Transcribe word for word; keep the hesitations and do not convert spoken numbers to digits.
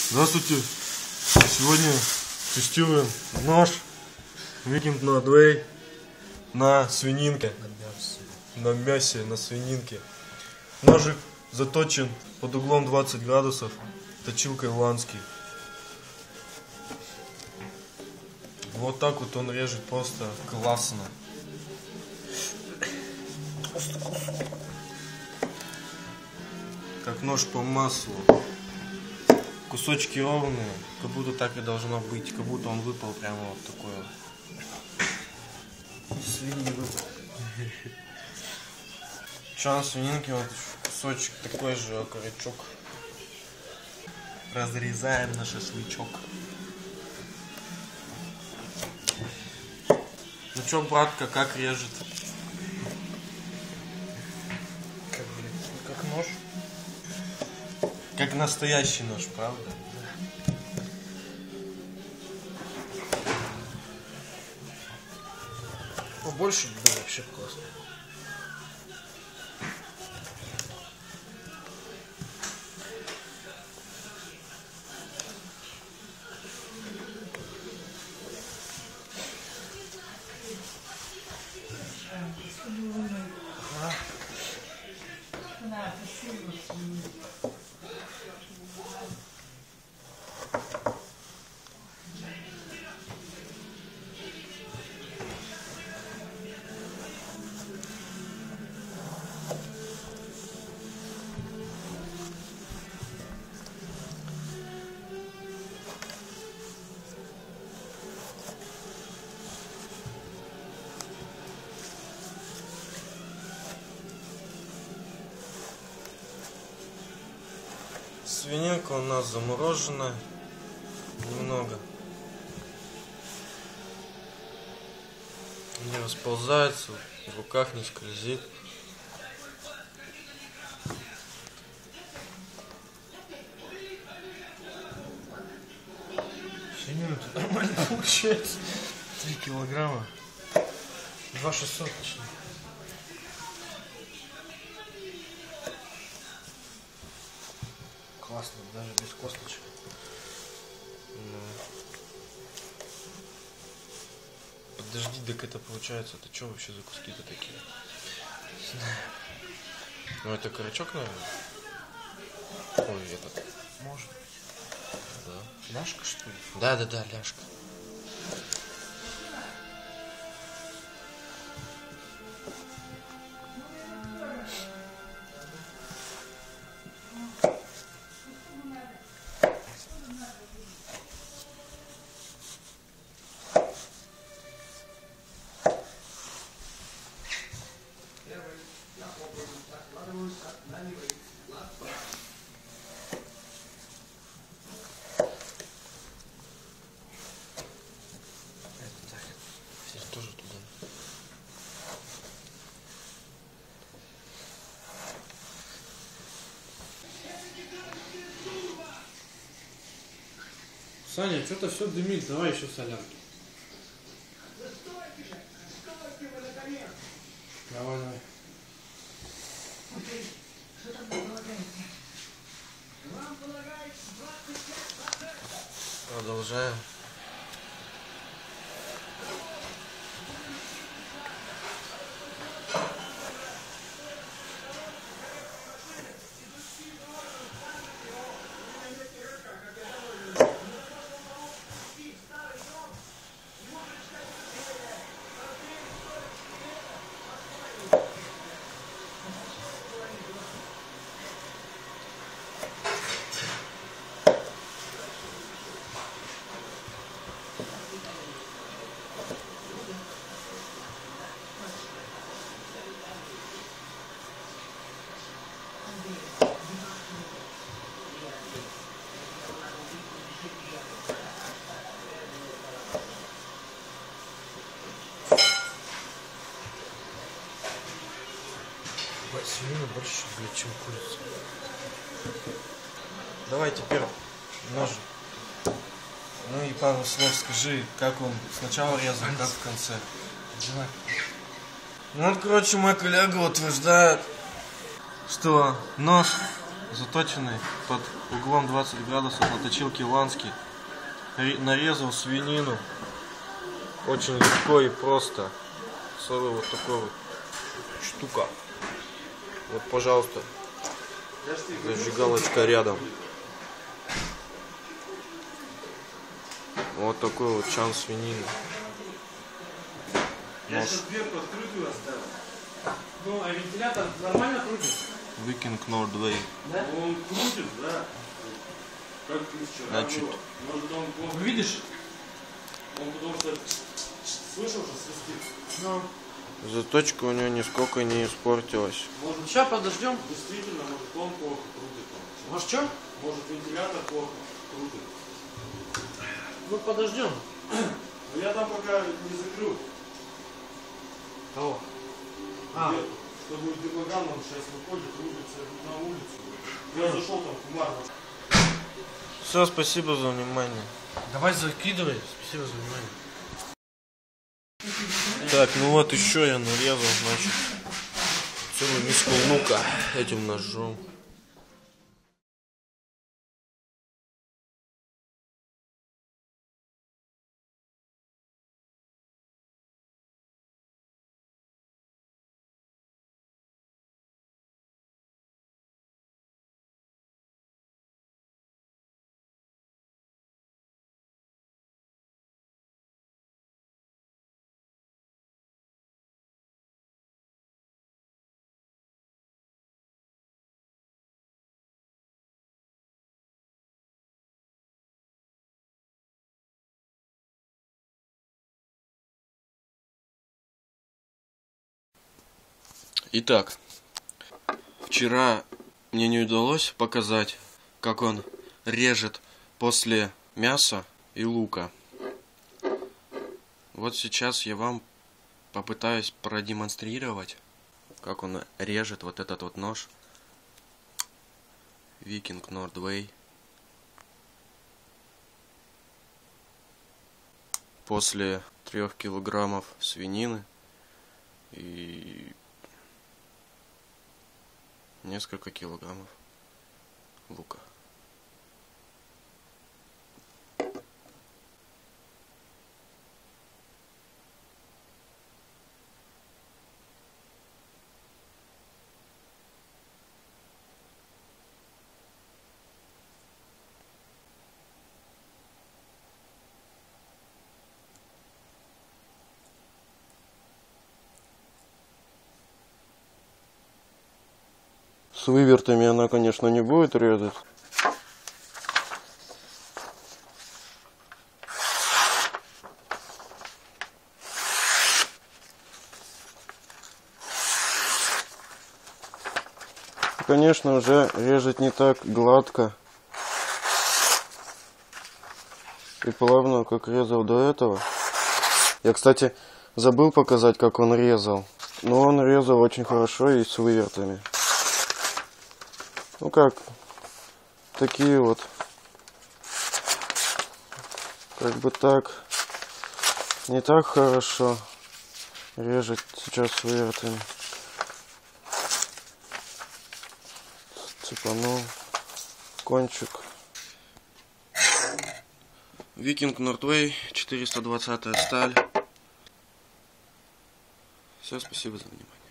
Здравствуйте! Сегодня тестируем нож Викинг Нордвей на свининке, на мясе, на свининке. Ножик заточен под углом двадцать градусов, точилкой Ланский. Вот так вот он режет просто классно. Как нож по маслу. Кусочки ровные, как будто так и должно быть, как будто он выпал прямо вот такой вот. Свиньи выпал. Че на свининке вот кусочек такой же окорочок. Разрезаем на шашлычок. Ну чё, братка, как режет? Как, блин, как нож. Как настоящий нож, правда? Побольше было вообще классно. Ага. Свининка у нас заморожена немного. Не расползается, в руках не скользит. Свинина-то нормально получается. Три килограмма. Два шестьсот точнее. Классно, даже без косточек. Ну. Подожди, так это получается, это что вообще за куски-то такие? Не знаю. Ну это корочок, наверное? Ой, этот. Может. Да. Ляжка, что ли? Да, да, да, ляжка. Тоже туда. Саня, что-то все дымит, давай еще солянки. Давай, давай. Продолжаем. Свинина больше, блядь, чем курица. Давай теперь ножик. Ну и пару слов скажи, как он сначала резал, как в конце. Давай. Ну вот, короче, мой коллега утверждает, что нож заточенный под углом двадцать градусов на точилке Ланский. Нарезал свинину. Очень легко и просто. Целая вот такая вот штука. Вот, пожалуйста, зажигалочка рядом. Вот такой вот чан свинины. Я сейчас дверку открытую оставил. Ну, а вентилятор нормально крутит? Викинг Нордвей. Да? Он крутит, да. Как вчера Значит, было. Может, он, он, видишь? Он потому что слышал, что свистит. Ну. Заточка у него нисколько не испортилась. Может, сейчас подождем? Действительно, может, он плохо крутит. Может, что? Может, вентилятор плохо крутит. Ну, подождем. Но я там пока не закрыл. Кого? А. Чтобы Димаган, он сейчас выходит, рубится на улицу. Я зашел там кумарно. Все, спасибо за внимание. Давай закидывай. Спасибо за внимание. Так, ну вот еще я нарезал, значит, целую миску лука этим ножом. Итак, вчера мне не удалось показать, как он режет после мяса и лука. Вот сейчас я вам попытаюсь продемонстрировать, как он режет вот этот вот нож Викинг Нордвей после трех килограммов свинины и несколько килограммов лука. С вывертами она, конечно, не будет резать. Конечно, уже режет не так гладко и плавно, как резал до этого. Я, кстати, забыл показать, как он резал. Но он резал очень хорошо и с вывертами. Ну как, такие вот, как бы так, не так хорошо режет сейчас с вывертами. Цепанул кончик. Викинг Нордвей, четыреста двадцатая сталь. Все, спасибо за внимание.